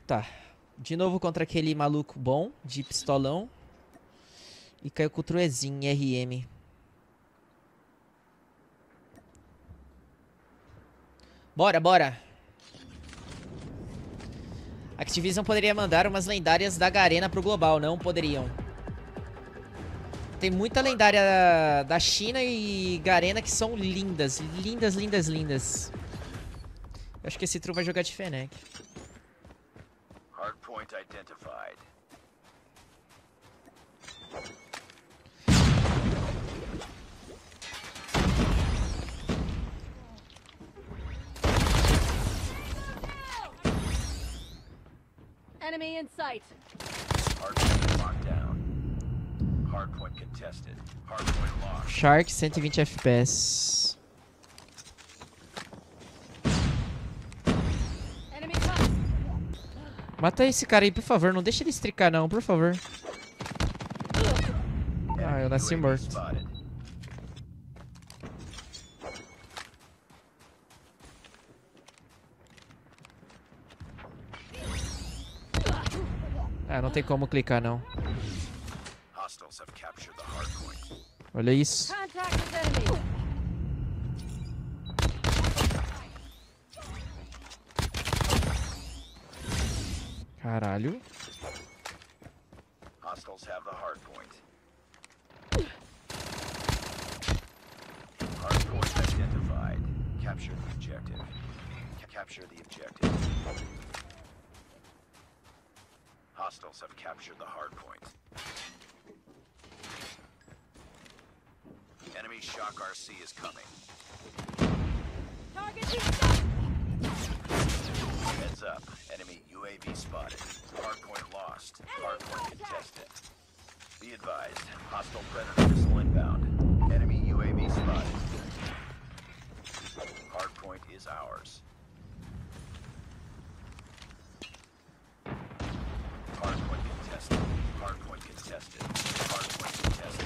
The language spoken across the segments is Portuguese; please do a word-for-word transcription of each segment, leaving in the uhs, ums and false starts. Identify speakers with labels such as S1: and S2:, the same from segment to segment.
S1: Tá. De novo contra aquele maluco bom, de pistolão. E caiu com o Truezinho, R M. Bora, bora. Activision poderia mandar umas lendárias da Garena pro global, não poderiam. Tem muita lendária da China e Garena que são lindas, lindas, lindas, lindas. Eu acho que esse Tru vai jogar de Fennec.
S2: Hardpoint identified.
S3: Enemy in sight.
S2: Hardpoint locked down. Hardpoint contested. Hardpoint lost.
S1: Shark, cento e vinte F P S.
S3: Enemy caught.
S1: Mata esse cara aí, por favor. Não deixa ele estricar, não, por favor. Ah, eu nasci
S2: U A V
S1: morto.
S2: spotted.
S1: Ah, não tem como clicar, não.
S2: Hostiles have captured the hardpoint.
S1: Olha isso.
S3: Contact with enemy.
S1: Caralho.
S2: Hostiles have the hardpoint. Hardpoint identified. Capture the objective. Ca- Capture the objective. Hostiles have captured the hardpoint. Enemy Shock R C is coming.
S3: Target in sight.
S2: Heads up. Enemy U A V spotted. Hardpoint lost. Hardpoint contested. Be advised. Hostile Predator missile inbound. Enemy U A V spotted. Hardpoint is ours. Hardpoint contested. Hardpoint contested. Hardpoint contested.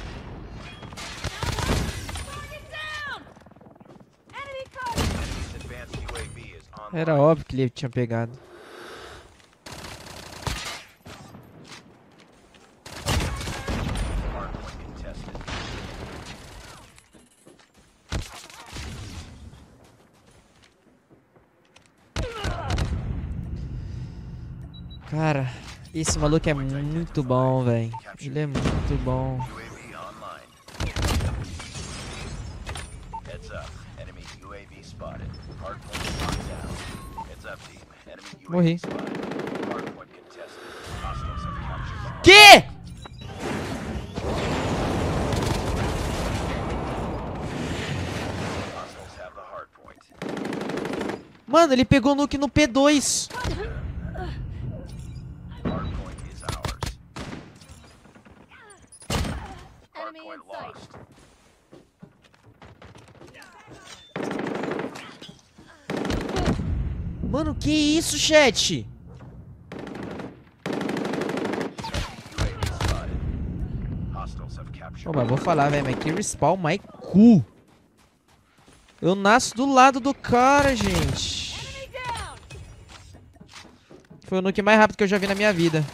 S3: Target down. Enemy caught.
S2: Enemy's advanced U A V is online.
S1: Era óbvio que ele tinha pegado.
S2: Hardpoint contested.
S1: Cara, esse maluco é muito bom, velho. Ele é muito bom.
S2: U A V online. Heads up. Enemy U A V spotted. Hardpoint locked down. Heads up, team. Enemy U A V
S1: Morri.
S2: spotted. Hardpoint contested. Hostiles have captured the
S1: Que?
S2: Hostiles have the hardpoint.
S1: Mano, ele pegou o nuke no P dois.
S2: Hardpoint is ours.
S3: Enemy in
S2: Hardpoint
S3: sight.
S2: lost.
S1: Mano, que isso, chat?
S2: U A V spotted. Hostiles have captured.
S1: Ô, mas vou falar, velho, mas que respawn my cu. Eu nasço do lado do cara, gente.
S3: Enemy down.
S1: Foi o nuke mais rápido que eu já vi na minha vida.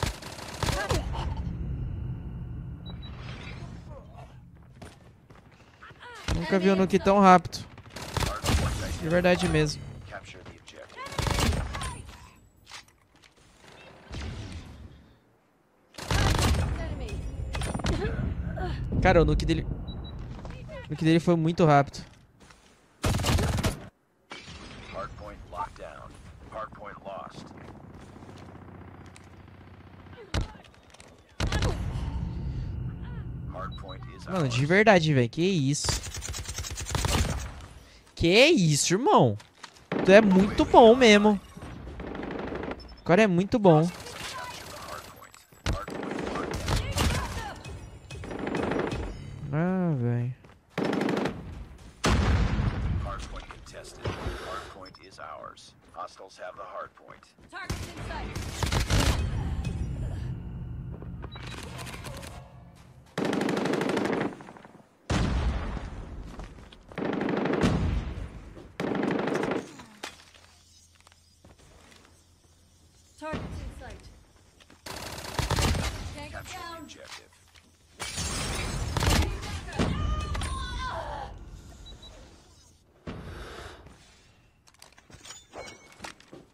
S1: Nunca vi um nuke tão rápido.
S2: Hardpoint
S1: De verdade mesmo.
S2: capture the objective.
S3: Enemy.
S1: Cara, o nuke dele... O nuke dele foi muito rápido.
S2: Hardpoint locked down. Hardpoint lost. Hardpoint is
S1: Mano,
S2: ours.
S1: de verdade, velho. Que isso? Que isso, irmão? Tu é muito bom mesmo. O cara é muito bom.
S2: Capture the hardpoint. Hardpoint locked down.
S1: Ah, velho.
S2: Hardpoint contested. Hardpoint is ours. Hostiles have the hardpoint.
S3: Target in sight. Target in sight.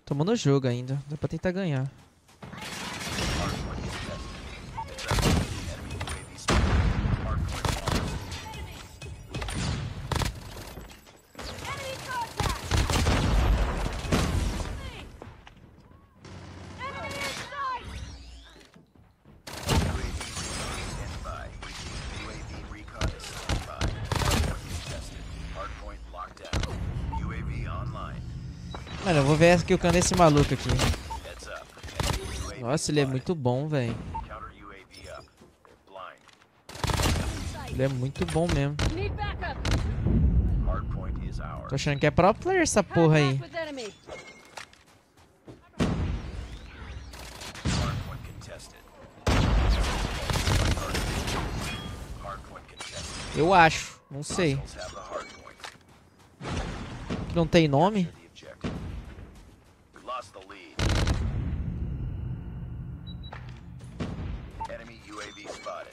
S1: Tomando o jogo ainda. Dá pra tentar ganhar.
S3: Enemy contact! Enemy in sight!
S2: Standby. U A V recon is standby. Hardpoint contested. Hardpoint locked down. U A V online.
S1: Mano, eu vou ver a kill desse maluco aqui.
S2: Heads up. Enemy U A V
S1: Nossa, ele é
S2: spotted.
S1: muito bom, velho.
S2: Counter U A V up. Blind.
S1: Ele é muito bom mesmo.
S3: Need backup!
S2: Hardpoint is ours.
S1: Tô achando que é pro player essa porra aí.
S3: Contact with enemy!
S2: Hardpoint contested. Hardpoint contested.
S1: Eu acho. Não sei.
S2: Hostiles have the hardpoint.
S1: Que não tem nome?
S2: The objective. We lost the lead. Enemy U A V spotted.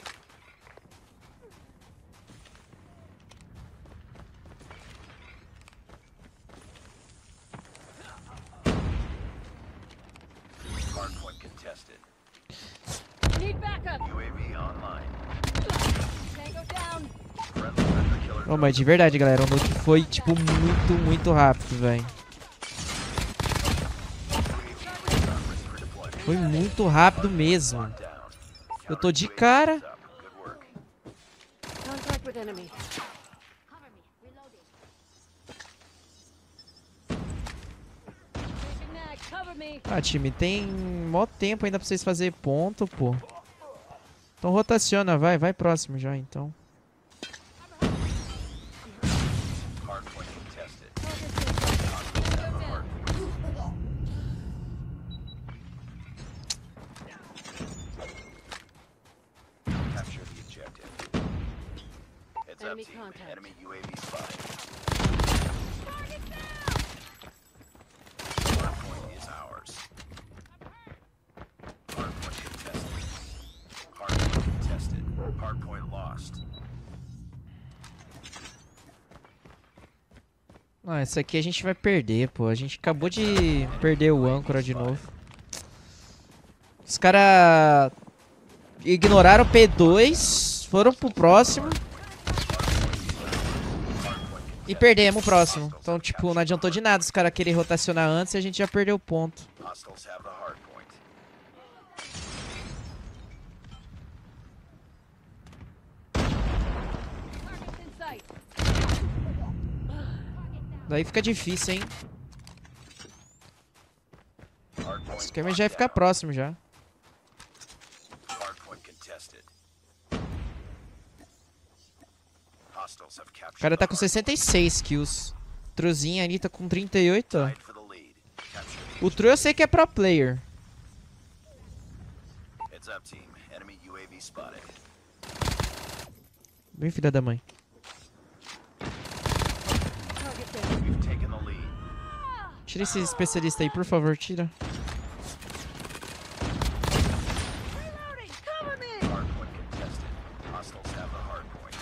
S2: Hardpoint contested.
S3: Need backup!
S2: U A V online.
S3: Tango down!
S2: Friendly hunter killer
S1: Oh, mas de verdade, galera, o nuke foi, tipo, muito, muito rápido, velho. Foi muito rápido mesmo.
S2: down.
S1: Eu tô de cara.
S2: Up. Good work.
S3: Contact with enemy. Taking that, cover me!
S1: Ah, time, tem mó tempo ainda pra vocês fazerem ponto, pô. Então rotaciona, vai, vai próximo já, então.
S2: Hardpoint contested. Capture the objective. Heads up,
S3: Enemy
S2: team.
S3: contact.
S2: Enemy U A V spotted. Hardpoint is ours. Hardpoint contested. Hardpoint contested. Hardpoint lost.
S1: Ah, essa aqui a gente vai perder, pô. A gente acabou de perder o âncora de novo. Os caras ignoraram o P dois, foram pro próximo. E perdemos o próximo. Então, tipo, não adiantou de nada os caras querem rotacionar antes e a gente já perdeu o ponto.
S2: Hostiles have the hardpoint.
S3: Targets in sight!
S1: Daí fica difícil, hein?
S2: Hardpoint
S1: Esse game já vai ficar
S2: locked
S1: próximo já.
S2: down. Hardpoint contested. Hostiles have
S1: O
S2: captured
S1: cara tá
S2: the
S1: com sessenta e seis kills. O Truzinho ali tá com trinta e oito, ó.
S2: hardpoint. Tied for the lead. Capture the
S1: O Tru eu sei que é pro player.
S2: Heads up, team. Enemy U A V spotted.
S1: Bem filha da mãe.
S3: Target down!
S2: We've taken the lead.
S1: Tira esse especialista aí, por favor, tira.
S3: Reloading! Cover me!
S2: Hardpoint contested. Hostiles have the hardpoint.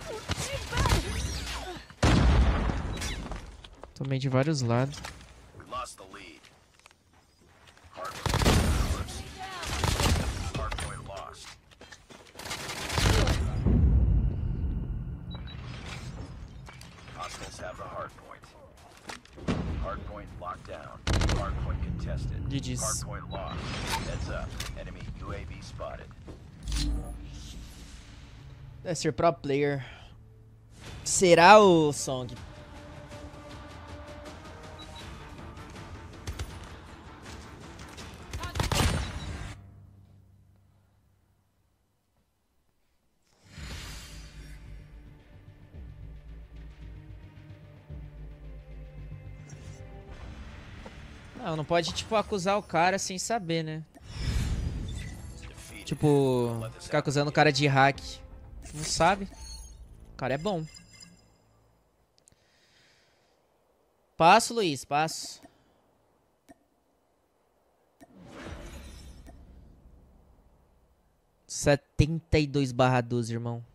S1: Tomei de vários lados.
S2: We lost the lead. Hardpoint is ours. Hardpoint lost. Hostiles have the hardpoint. Hardpoint locked down. Hardpoint contested.
S1: G G's.
S2: Hardpoint lost. Heads up. Enemy U A V spotted.
S1: Deve ser pro player. Será o Song? Não, não pode, tipo, acusar o cara sem saber, né?
S2: Defeated.
S1: Tipo, ficar acusando o cara de hack. Não sabe. O cara é bom. Passo, Luiz, passo. setenta e dois barra doze, irmão.